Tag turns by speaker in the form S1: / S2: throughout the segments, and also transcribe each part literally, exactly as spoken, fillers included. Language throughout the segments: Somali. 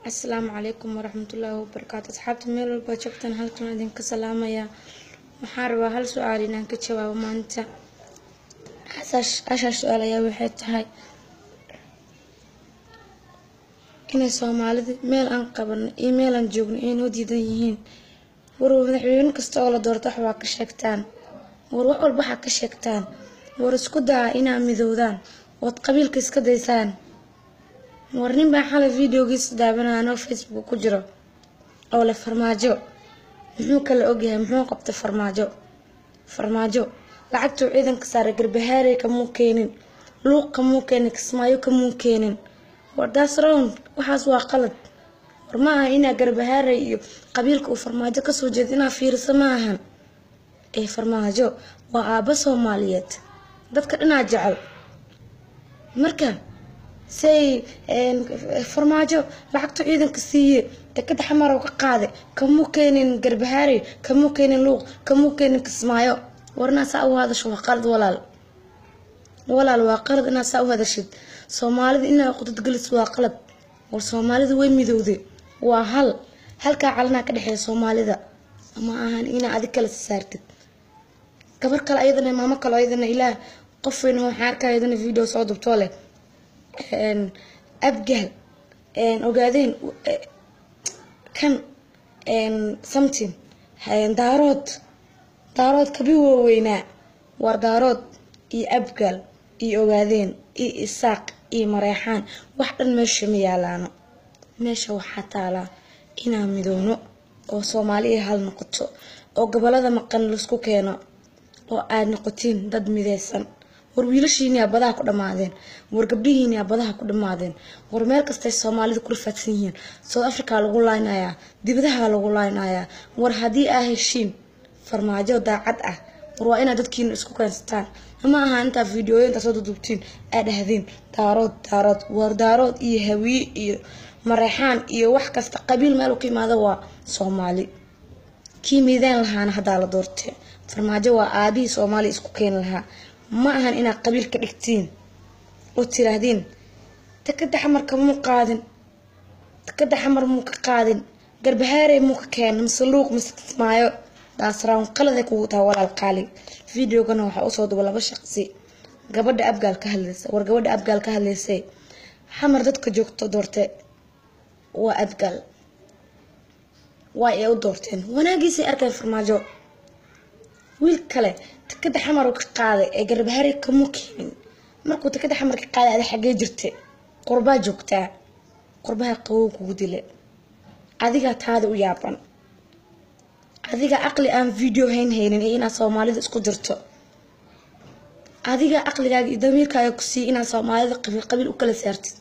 S1: السلام عليكم ورحمة الله وبركاته. أصحابتي ميل walba joogtaan halkan idinka salaamaya. waxaan rabaa hal su'aal inaan ka jawaabo maanta. Ashaas su'aal ayaa waxay tahay inay Soomaalidu meel aan qaban iyo meel aan joogno inuu diidan yihiin. war madaxweyne kasta oo la doorto wax waa ka sheegtaan. war wax walba waxa ka sheegtaan. war isku daa inaa midoodaan wad qabiilka iska daysaan. war nin baa xalay videogiisa daawanayay Facebook ku jiro oo la farmaajo muxuu kala ogyahay muxuu qabtay farmaajo farmaajo lacagtu ciidanka saaray garbahaare ka muu keenin luuq ka muu keenin kismaayo ka muu keenin war daas round waxaas waa qalad. war ma aha inaa garbahaare iyo qabiilka uu farmaajo ka soo jeedo inaa fiirso ma ahan ee farmaajo waa aaba Soomaaliyeed dadka dhinaa jecel marka say farmaajo lacagtu ciidanka siiye takada xamar oo ka qaaday kamu keenin garbahaare kamu keenin luuq kamu keenin kismaayo warna saa u hadasho waa qalad walaal walaal waa qalad inaa saa u hadashid. Soomaalida inaa qodad galis waa qalad. war Soomaalidu way midowday waa hal halka calana ka dhaxay Soomaalida ama ahan inaa adig kala saartid gabar kale ayadana maama kale ayadana ilaa qof weyn oo xarka ayadana video soo dubto leh een abgal een ogaadeen kan een something hayn daarood daarood kabi weyna war daarood iyo abgal iyo ogaadeen iyo isaaq iyo mareexaan wax dhan meesha ma yaalaano meesha waxa taala inaa midoono oo Soomaaliya hal noqoto oo gobolada maqan la isku keeno oo aad noqotiin dad mideysan. war wiilashiina badaha ku dhamaadeen war gabdhihiina badaha ku dhamaadeen war meel kasta Soomaalidu ku rafadsan yihiin South Africa lagu laaynayaa dibadaha lagu laaynayaa war hadii ay heshiin farmaajo daacad ah war waa ina dadkiina isku keensataan ama aha inta fiidiyoyinta soo dudubtiin ay dhahdeen daarood daarood war daarood iyo hawiye iyo mareexaan iyo wax kasta qabiil meel ku yimaado waa Soomaali kii miidaan lahaana hada la doortay farmaajo waa aabi Soomaali isku keen lahaa ma ahan ina qabiil ka dhigtiin oo tiraadeen takada xamar ka muu qaadin takada xamar muu ka qaadin garbahaare muu ka keen masluuq mismaayo daasraan qalade ku taa walaal qaali videogana waxa uu soo duubay laba shaqsi gabadha abgaal ka hadlaysa war gabadha abgaal ka hadlaysay xamar dadka joogto doortay waa abgaal waa ay u doorteen wanaagiisa arkay farmaajo wiil kale takada xamar oo ka qaaday ee garbahaare ka muu keenin markuu takada xamar ka qaaday aad xagee jirtay qurba joogtaa qurbaha qabow kugu dilay adiga taada u yaaban adiga aqli aan video hayn haynin ee ina Soomaalida isku jirto adiga aqligaaga iyo damiirkaaga ku sii ina Soomaalida qabiil qabiil u kala saartid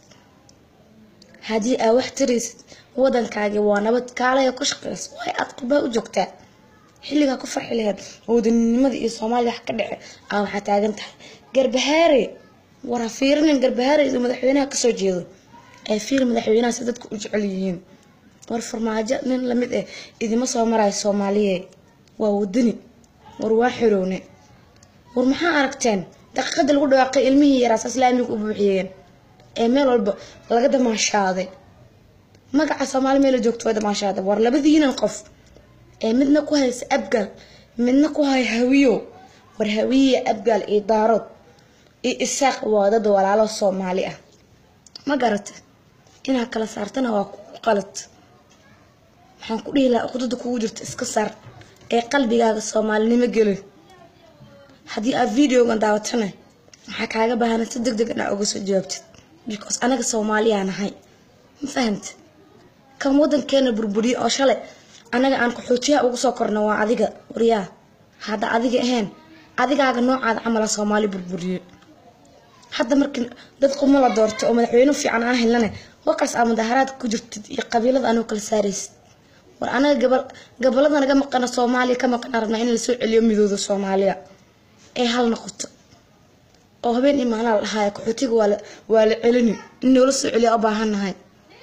S1: hadii aad wax tirisid wadankaaga waa nabad kaalaya ku shaqeys way aad qurba u joogtaa xilliga ku farxi lahayd wadanimada iyo Soomaaliya wax ka dhace aa waxa taagan tahay garbahaare war fiirinin garbahaare iyo madaxweynaha ka soo jeedo ay fiir madaxweynaha si dadku u jecel yihiin war farmaajo nin la mid ah idima soo maray Soomaaliye waa wadani war waa xiroone war maxaa aragteen daqiiqada lagu dhawaaqay ilmihii yaraas islaamiga u buuxiyeen ee meel walba laga damaashaaday magaca Soomaali meel joogto way damaashaaday war labadiinan qof ee midna ku haysa abgal midna ku hay hawiyo war hawiye abgal ee daarood ee isaaq waa dad walaalo Soomaali ah ma garatay ina kala saartana waa qalad. waxaan ku dhiilaa qodada kugu jirta iska saar ee qalbigaaga Soomaalinimo geli hadii aad videogan daawatana waxa kaaga baahan si degdeg ah uga soo jawaabtid because anaga Soomaaliya nahay ma fahantay kan wadankeena burburiyo oo shalay anaga aan ku xoojiya ugu soo korno waa adiga wariyaa hada adiga ahaan adigaaga noocaad camal Soomaali burburiyo hadda markii dad qoma la doorto oo madaxweyne fiican aan helnaa waqas aan mudaharaad ku jirtid iyo qabiilada aanu kala saaraysid war anaga gabal gabalada naga maqana Soomaaliya ka maqan arna in la soo celiyo midooda Soomaaliya ee hal noqoto oo habeen imaanaa lahaay ku xutiga wala wala celini in loo soo celiyo u baahanahay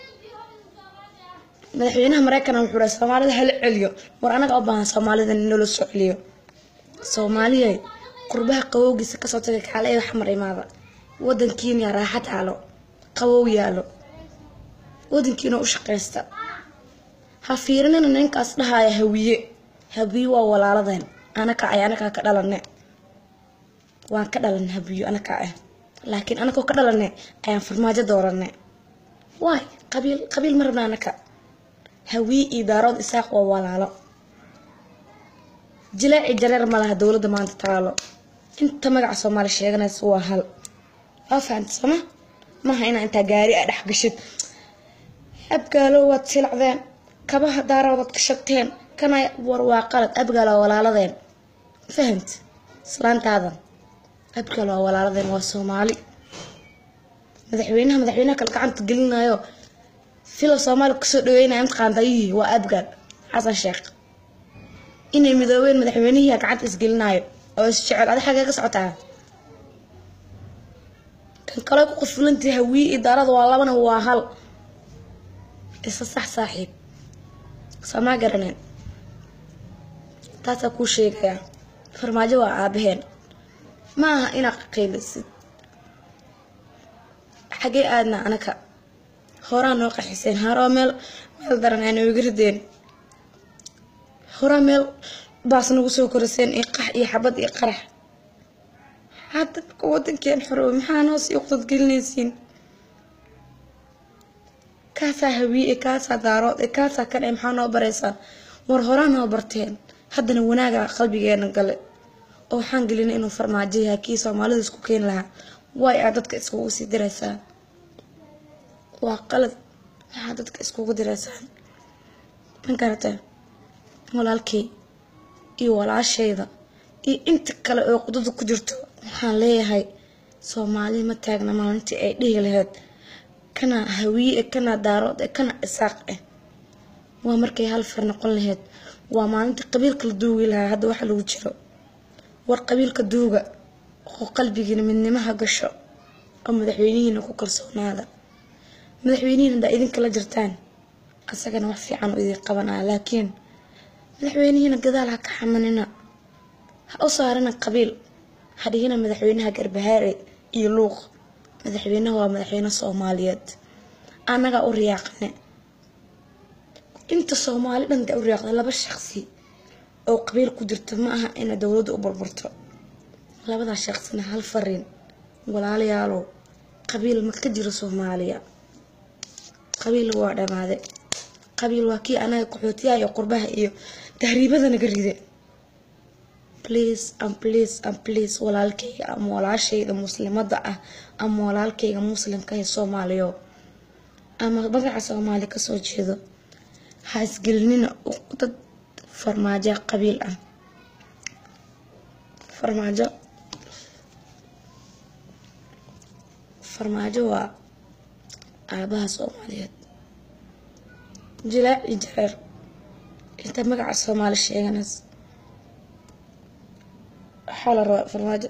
S1: madaxweynaha Mareykanka wuxuu raasay Soomaalida hal celiyo war anaga u baahan Soomaalida in loo soo celiyo Soomaaliya qurbaha qawowgiisa ka soo tagay kale wax mar imaada wadankiina raaxad halo qawow yaalo ودنكينا وشقيستا ها فيرننا ننكاس دهايا هويه هبيو waa walaaladeen ana kacay ana ka dhalanay waan ka dhalan habiyo ana kacay laakiin ana ko ka dhalanay ayaan farmaajo dooranay waay qabiil qabiil marna ana ka hawi idaarad isaaq waa walaalo jilaaci jareer malaha dawladda maanta taalo inta magaca Soomaali sheeganayso waa hal afaan sama ma hayna inta gaari ah dhax gashid abgaalo waad silacdeen kabaha daarawad ka shaqteen kana war waa qalad abgaalo walaaladeen fahamt islaantaadan abgaalo walaaladeen waa Soomaali madaxweynaha madaxweynaha kala gacanta gelinayo filo Soomaali ku soo dhaweynaa inta qaandayi waa abgaal xasan sheekh inay midoobeen madaxweynaha gacanta isgelinayo oo is jecel adiga xagee ka socotaa kan kale ku qoflantii hawi idaarada waa labana waa hal isa sax saaxiib sama garaneen taasa ku sheegaya farmaajo waa aabaheen ma aha ina qeylisid xagee aadna anaka horaan oo qaxiseen haro meel meel daran aan ugu rideen hora meel baas nagu soo korseen ee qax iyo xabad iyo qarax hadda wadankeen xoroob maxaa noo sii qodad gelinaysiin kaasa hawi ee kaasa daarood ee kaasa kan ee maxaa noo baraysan war horaan noo barteen haddana wanaaga qalbigeena gale oo waxaan gelinay inuu farmaajo yahay kii Soomaalida isku keen lahaa way aad dadka isku sii diraysaa waa qalad waxa dadka isku diraysaa ma garata walaalkii iyo walaashayda iyo inta kale oo qudada ku jirto waxaan leeyahay Soomaali ma taagna maalintii ay dhigi lahayd kana hawiye kana daarood kana isaaq ah waa markay hal far noqon lahayd waa maalintii qabiilka la duugi lahaa hadda waxa lagu jiro war qabiilka duuga oo qalbigiina midnimaha gasho oo madaxweynihiina ku kalsoonaada madaxweynihiina idin kala jirtaan asagana wax fiican u idin qabanaa laakiin madaxweynihiina gadaal ha ka xamanina ha u saarana qabiil hadiyana madaxweynaha Garbahaare iyo Luuq madaxweynaha waa madaxweynaha Soomaaliyeed anaga u riyaaqne inta Soomaali dhan u riyaaqda laba shakhsi oo qabiil ku jirto ma aha in dawladdu u burburto labada shakhsina hal fariin walaalayaalo qabiil ma ka jiro Soomaaliya qabiil waa dhamaade qabiil waa kii anaga qaxootiga iyo qurbaha iyo tahriibada naga ride please and please and please walaalkayga ama walaashayda muslimada ah ama walaalkayga muslimka ee Soomaaliyo ama magaca Soomaali ka soo jeedo ha isgelnina dad farmaajo qabiil ah farmaajo farmaajo waa aabaha Soomaaliyeed jilaaci jareer inta magaca Soomaali sheeganas xala farmaajo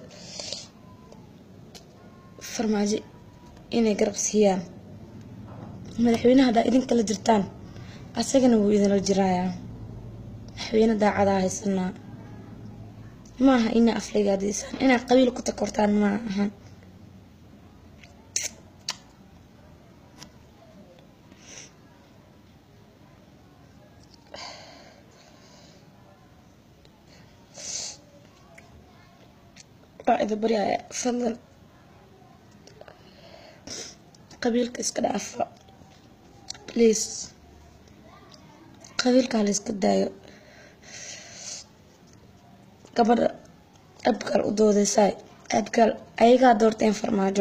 S1: farmaajo inay garab siiyaan madaxweynaha da idin kala jirtaan asagana wuu idin la jiraaya madaxweyne daacada haysana ma aha ina afligaadiisan ina qabiil ku takortaan ma aha إذا بريء فضل قبيلك إسكت عفا بليز قبيلك على إسكت دايو قبل أبقى أدودي ساي أبقى أيها دورتين فرماجو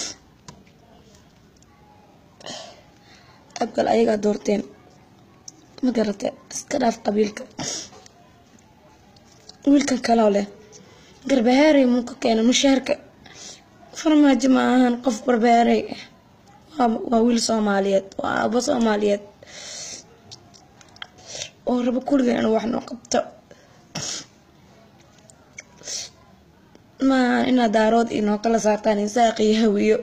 S1: أبقى أيها دورتين ما قررت إسكت عف قبيلك ويلكن كلاوله Garbahaare muka keena mushaarka farmaajo ma ahan qof Garbahaare waa wiil Soomaaliyeed waa abo Soomaaliyeed oo rabo kulligeen wax noo qabto ma ina daarood inoo kala saartaan isaaq iyo hawiyo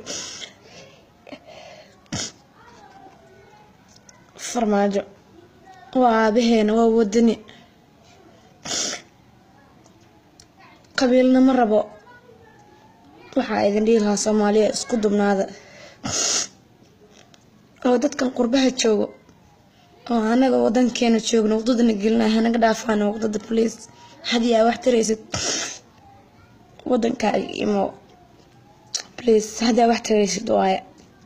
S1: farmaajo waa abaheena waa wadani qabiilna ma rabo waxa idin dhihi lahaa Soomaaliya isku dubnaada oo oo dadkan qurbaha joogo oo anaga wadankeena joogno wadadana gelina hanaga dhaafaan wadada police hadii ay wax taraysid wadanka imo please hadii ay wax taraysid waaya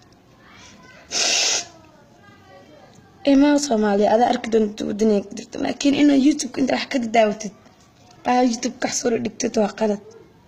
S1: إما صومالي هذا أركض الدنيا قدرت لكن إنه يوتيوب كنت راح كده داوتد آه يوتيوب كحصور دكتور وقلت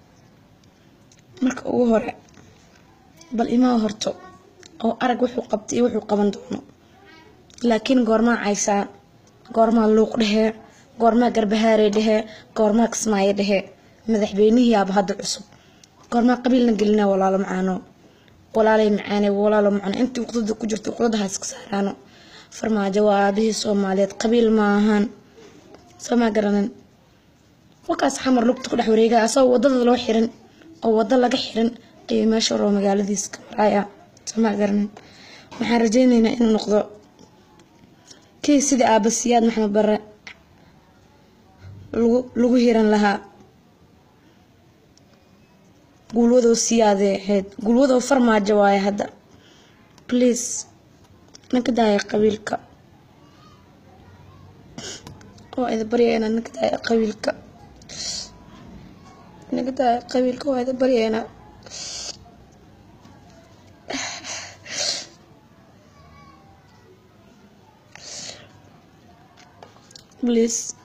S1: مرك وهرع بل إما هرتو أو أرق وحو قبتي وحو قبن دونه لكن قرما عيسى قرما لوق له قرما قربهاري له قرما كسماي له مدح بيني يا بهذا العصب قرما قبيل نقلنا ولا لا معانو ولا لي معاني ولا لا معنا أنت وقتك كجرت وقتها سكسارانو farmaajo waa aabihii Soomaaliyeed qabiil ma ahan sama garanan wakaas xamar lugta ku dhex wareegay asoo wadada loo xiran oo wada laga xiran ay meesha roo magaaladiis ka maraya sama garanan waxaan rajaynaynaa inuu noqdo kii sida aabasiyaad maxamed bare lagu lagu hiran lahaa gulwado siyaadaheed gulwado farmaajo waay hadda please نكداي قبيلك وإذا برينا نكداي قبيلك نكداي قبيلك وإذا برينا بليز